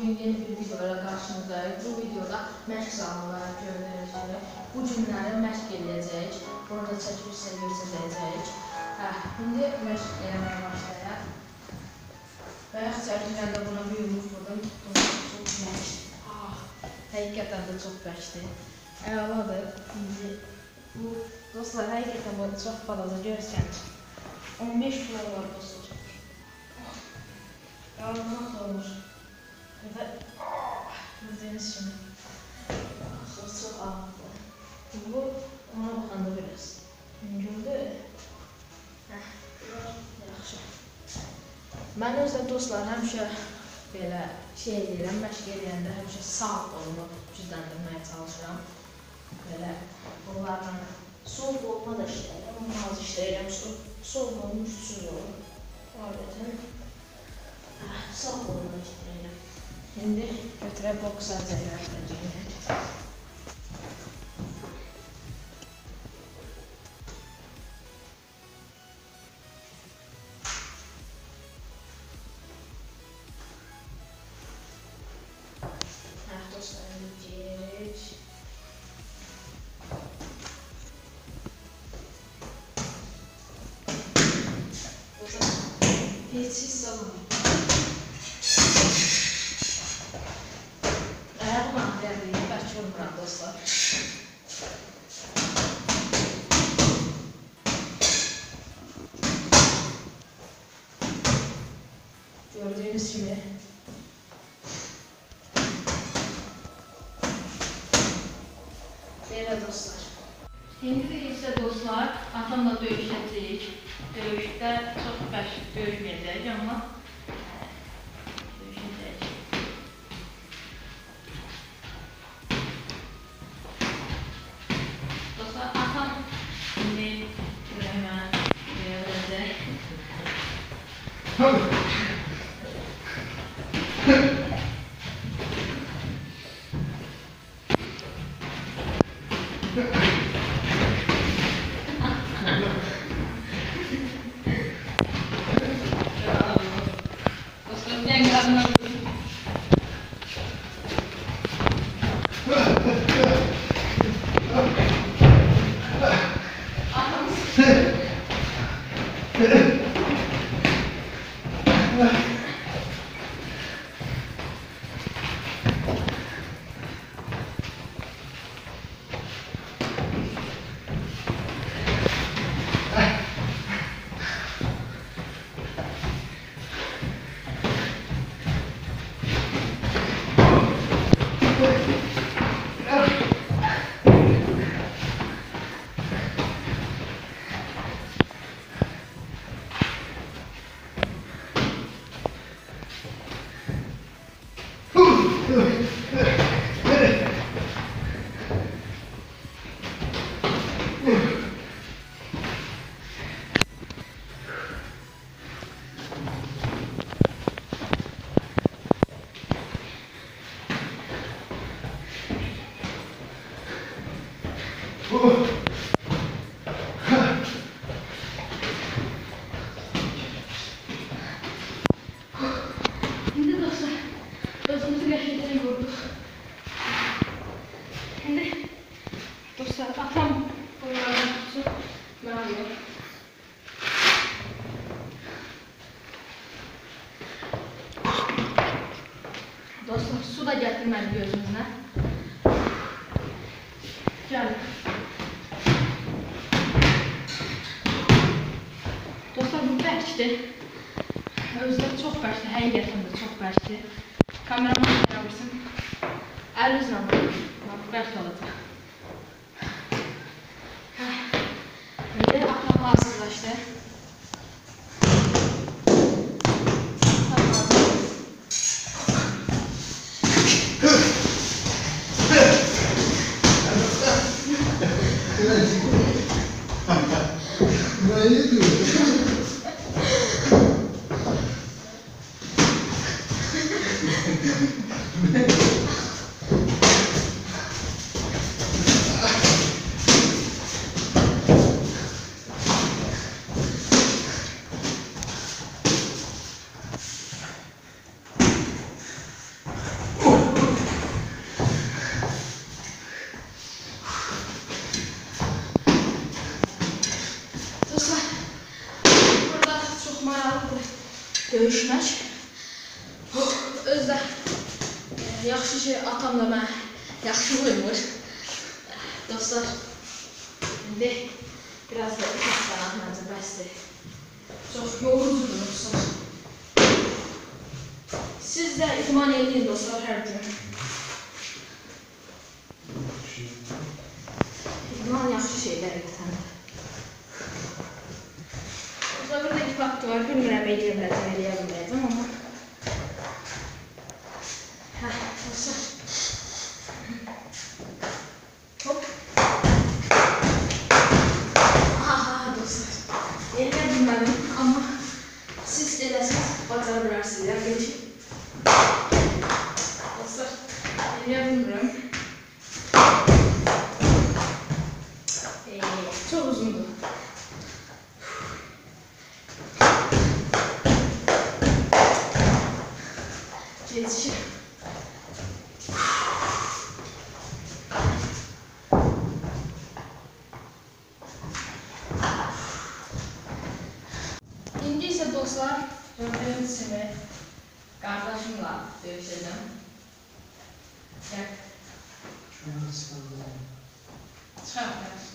bugün yeni bir videoyla qarşınızdayıq. Bu videoda məşq zamanları gördüyünüz bu günləri məşq edəcəyik. Burada çəkib sizə göstərəcəyik. İndi məşq eləməyə başlayaq. Bayaq çəkirəndə buna bir yumruq vurdum. Çox məşq. Həqiqətən də çox bəkdir. Əladır. İndi bu dostlar həqiqətən bu çox balaca görürsəniz. 15 kilo var dostlar. Ağzına olmuş. Ve gördüğünüz kimi çok ağırdı. Bu ona bakanda biraz gördü. Yaxşı. Mən özdə dostlar həmişə belə şey edirəm, məşq edəndə həmişə sağ qolumu gücləndirməyə çalışıram. Belə bunlarla sol qoluma da işləyirəm, amma az işləyirəm. Sol qolum gücsüz olur. Adətən sağ qoluma işləyirəm. Şimdi götürək boks əzələyəcəyini. Dostlar, gidirik. Heç hiss olmur. Ayağımı ağrıyabilirim, bəlkə olmuram dostlar. Gördüğünüz gibi. Belə dostlar. İndi isə dostlar, atamla döyüşəcəyik. Döyüşdə çox bəşik döyüşməyəcəyik, amma döyüşəcəyik. Dostlar, atam şimdi hemen verecek. Dostlar, ben kadına Şimdi dostlar, özümüzü gerçekten vurduk. Şimdi dostlar, atam buralardan tutsun, ben alıyorum. Dostlar, su da getirmeli gözümüzden. Gelin. Dostlar, bu bəkdir. Özdə çox bəkdir, həqiqətən də çox bəkdir. Kameraman yapırsın. Əlinizlə vurur. Bərk olacaq. İndi atam hazırlaşdı. döyüşmək. Özdə yaxşı ki, atam da mənə yaxşı vurmur. Dostlar, indi biraz da 2 saat məncə bəsdir. Çox yorucudur dostlar. Siz də idman edin dostlar hər gün. İdman yaxşı şeylər etəndir. Dostlar, burada 2 faktor var. Bilmirəm, eləyə bilməyəcəm, amma. Dostlar. Hop. Dostlar. Eləyə bilmədim, amma siz eləsiniz, bacara bilərsiniz. Yəqin ki. Dostlar, eləyə bilmirəm. Çox uzundur. Geçişir. İndi isə dostlar, gördüyünüz kimi qardaşımla döyüşəcəm. Gəl. Çıxaq.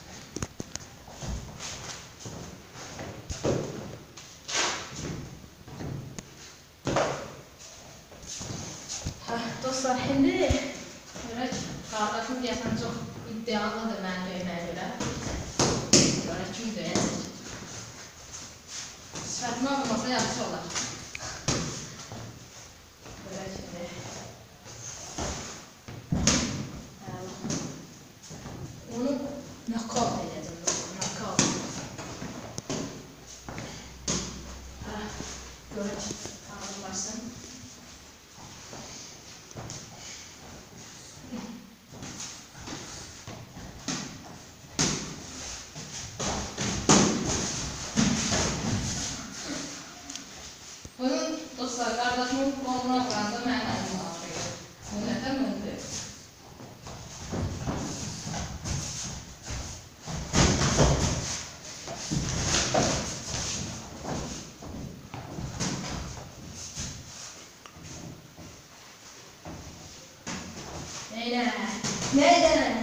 Dostlar, indi görək, qardaşım deyəsən çox iddialıdır mənə döyməyə görə. Görək, kim döyəcək. Sifətimə olmasa yaxşı olar. Görək şimdi. Onu knockout edəcəm. Knockout. Görək, ağırlaşsın. Bunun dostlar, qardaşımın koluna vuranda mənim əlim alışıyor. Bu nətən öndür? Neyden?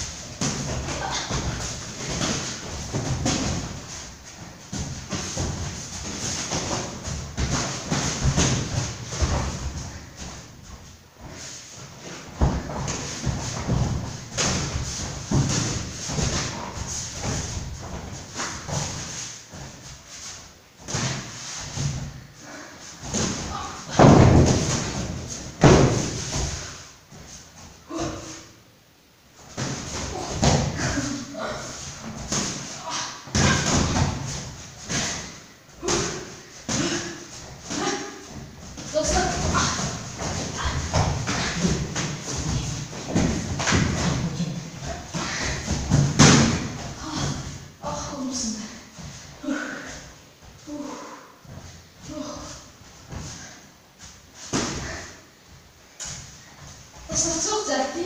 Çok ciddi.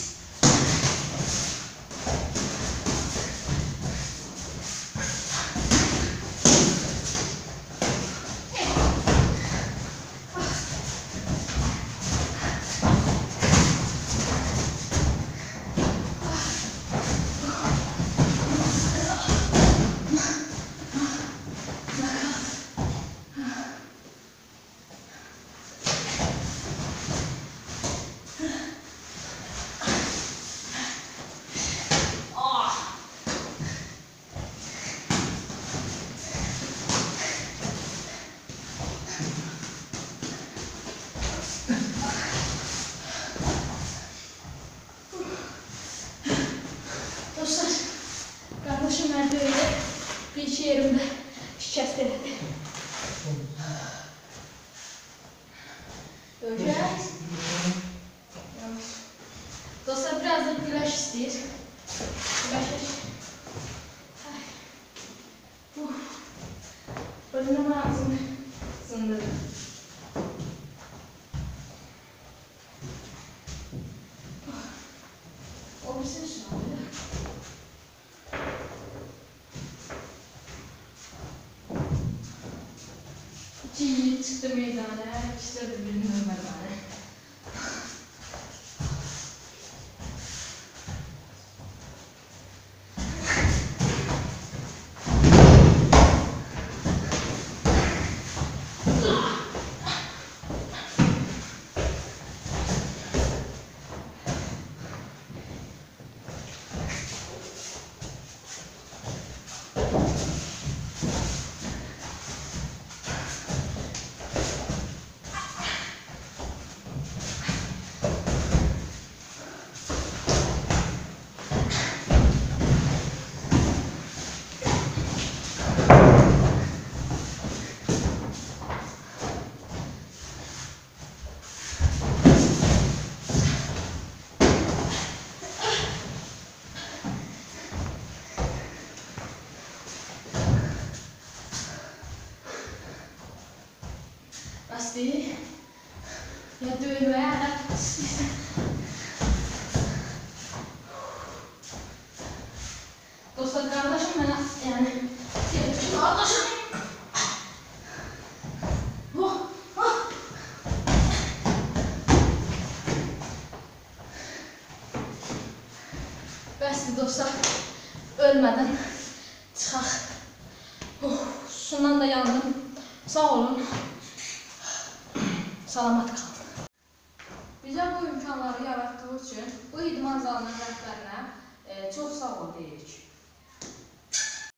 Dostlar, kardeşim nerede öyle bir iki yerimde şikayet edildi. Göreceğiz. Dostlar, biraz da güneş istiyor. Güneş. Bölümün ağzını sındırdım. O bir ses şu an. Cilt Çıxdı meydana, ikisi də birinin ölmələri. Lastiği ya dövmeye ya dostlar kardeşim bana yani sevdim kardeşim. Bəsdir dostlar, ölmədən çıxaq. Susundan da yandım. Sağ olun. Salamat qalın. Bizə bu imkanları yaratdığı üçün bu idman zalının rəhbərinə çox sağ ol deyirik.